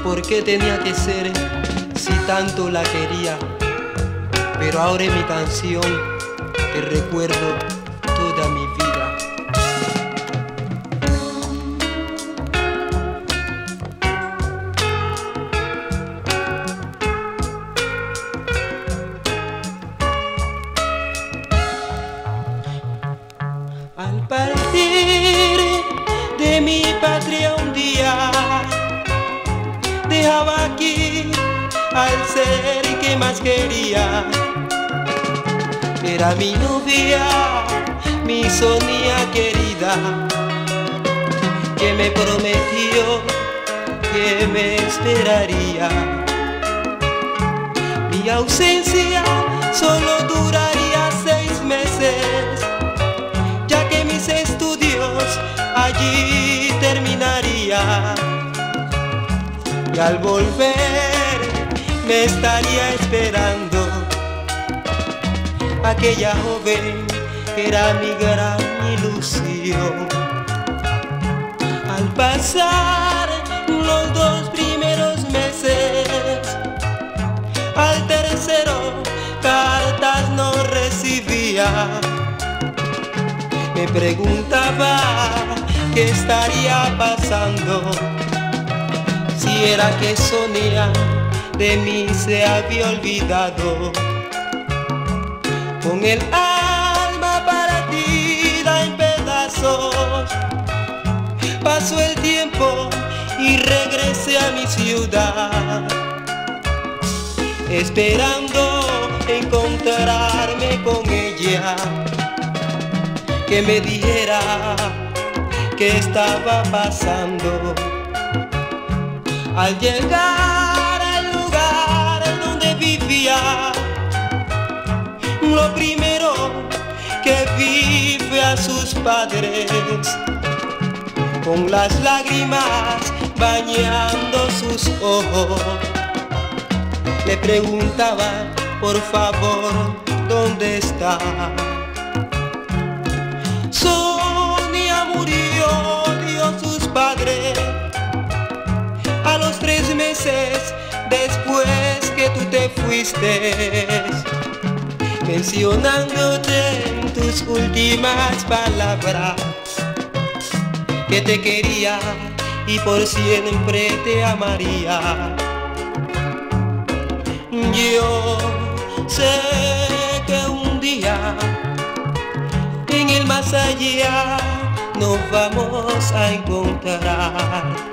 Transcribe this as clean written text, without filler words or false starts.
¿Por qué tenía que ser si tanto la quería? Pero ahora en mi canción te recuerdo toda mi vida. Al partir de mi patria un día, dejaba aquí al ser que más quería. Era mi novia, mi Sonia querida, que me prometió que me esperaría. Mi ausencia solo duraría 6 meses, ya que mis estudios allí terminaría. Y al volver me estaría esperando aquella joven que era mi gran ilusión. Al pasar los 2 primeros meses, al tercero cartas no recibía. Me preguntaba qué estaría pasando, si era que Sonia de mí se había olvidado. Con el alma partida en pedazos, pasó el tiempo y regresé a mi ciudad, esperando encontrarme con ella, que me dijera qué estaba pasando. Al llegar al lugar donde vivía, lo primero que vi fue a sus padres, con las lágrimas bañando sus ojos. Le preguntaba, por favor, ¿dónde está? Sonia murió, dijo sus padres, a los 3 meses después que tú te fuiste, mencionándote en tus últimas palabras que te quería y por siempre te amaría. Yo sé que un día en el más allá nos vamos a encontrar.